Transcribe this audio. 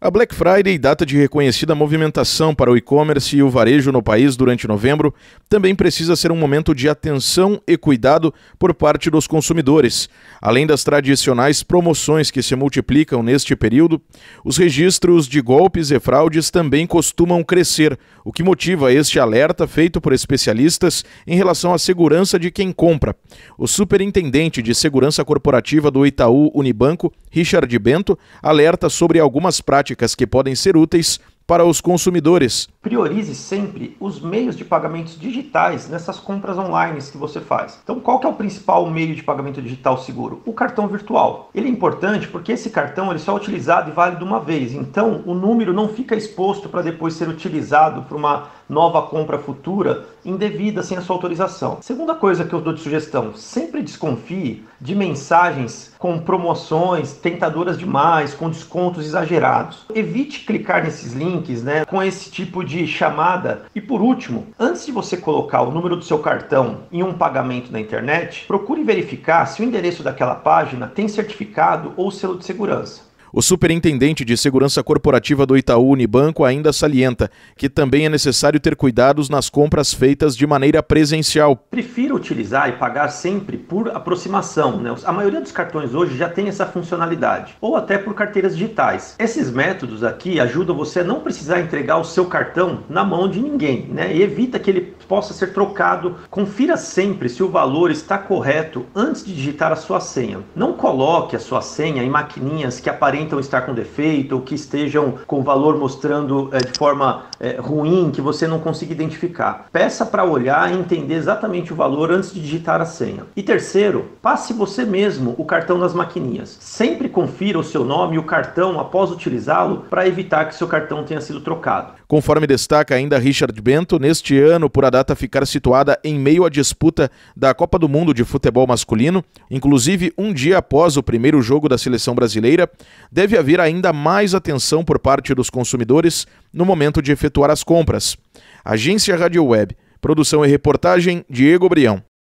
A Black Friday, data de reconhecida movimentação para o e-commerce e o varejo no país durante novembro, também precisa ser um momento de atenção e cuidado por parte dos consumidores. Além das tradicionais promoções que se multiplicam neste período, os registros de golpes e fraudes também costumam crescer, o que motiva este alerta feito por especialistas em relação à segurança de quem compra. O superintendente de segurança corporativa do Itaú Unibanco, Richard Bento, alerta sobre algumas práticas que podem ser úteis para os consumidores. Priorize sempre os meios de pagamentos digitais nessas compras online que você faz. Então, qual que é o principal meio de pagamento digital seguro? O cartão virtual. Ele é importante porque esse cartão ele só é utilizado e válido uma vez. Então, o número não fica exposto para depois ser utilizado para uma nova compra futura indevida sem a sua autorização. Segunda coisa que eu dou de sugestão, sempre desconfie de mensagens com promoções tentadoras demais, com descontos exagerados. Evite clicar nesses links, com esse tipo de chamada. E por último, antes de você colocar o número do seu cartão em um pagamento na internet, procure verificar se o endereço daquela página tem certificado ou selo de segurança. O superintendente de segurança corporativa do Itaú Unibanco ainda salienta que também é necessário ter cuidados nas compras feitas de maneira presencial. Prefira utilizar e pagar sempre por aproximação. A maioria dos cartões hoje já tem essa funcionalidade, ou até por carteiras digitais. Esses métodos aqui ajudam você a não precisar entregar o seu cartão na mão de ninguém, e evita que ele possa ser trocado. Confira sempre se o valor está correto antes de digitar a sua senha. Não coloque a sua senha em maquininhas que aparentam estar com defeito ou que estejam com o valor mostrando de forma ruim, que você não consiga identificar. Peça para olhar e entender exatamente o valor antes de digitar a senha. E terceiro, passe você mesmo o cartão nas maquininhas. Sempre confira o seu nome e o cartão após utilizá-lo para evitar que seu cartão tenha sido trocado. Conforme destaca ainda Richard Bento, neste ano, por a data ficar situada em meio à disputa da Copa do Mundo de futebol masculino, inclusive um dia após o primeiro jogo da seleção brasileira, deve haver ainda mais atenção por parte dos consumidores no momento de efetuar as compras. Agência Rádio Web, produção e reportagem Diego Brião.